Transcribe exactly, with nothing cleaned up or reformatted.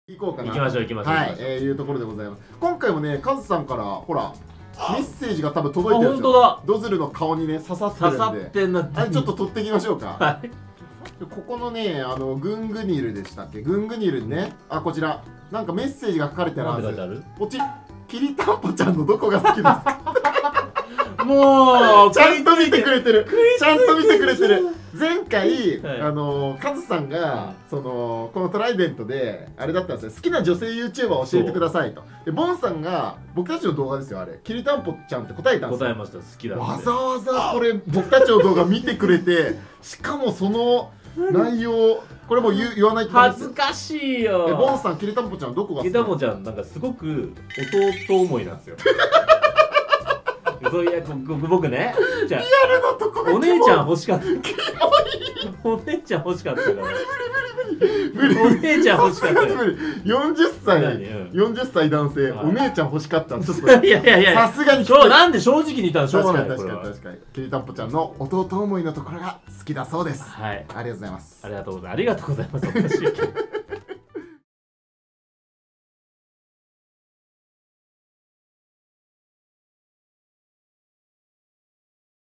行こうかな。 行きましょう行きましょう。 はい、えー、いうところでございます。今回もね、カズさんからほらメッセージが多分届いてるんですよ。 本当だ。 ドズルの顔にね刺さってるんで。 刺さってんな。 あれちょっと取ってきましょうか。 はい。 ここのね、あのグングニルでしたっけ？グングニルにね、あ、こちらなんかメッセージが書かれてあるはず。こっち、きりたんぽちゃんのどこが好きですか？ もうちゃんと見てくれてる。ちゃんと見てくれてる。前回、 はい、 あのカズさんがそのこのトライデントであれだったんですよ。好きな女性 ユーチューバー 教えてくださいと。でボンさんが僕たちの動画ですよ、あれきりたんぽちゃんって答えたんですよ。 答えました。好きだって。 わざわざこれ僕たちの動画見てくれて、しかもその内容これもう言言わないとダメですよ。 恥ずかしいよ。 えボンさんきりたんぽちゃんどこが好き？ きりたんぽちゃんなんかすごく弟思いなんですよ。そういや僕ね、じゃあお姉ちゃん欲しかった。お姉ちゃん欲しかったから。お姉ちゃん欲しかった。 よんじゅっさい、よんじゅっさい男性、お姉ちゃん欲しかった。ちょっといやいやいや、 さすがになんで正直に言ったらしょうがない。 確かに確かに確かに。きりたんぽちゃんの弟思いのところが好きだそうです。 はい。 ありがとうございます。 ありがとうございます。ありがとうございます。